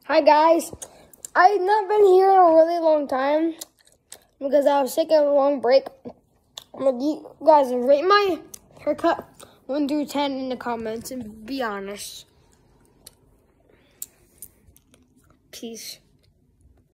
Hi guys, I've not been here in a really long time because I was taking a long break. You guys rate my haircut 1 through 10 in the comments and be honest. Peace.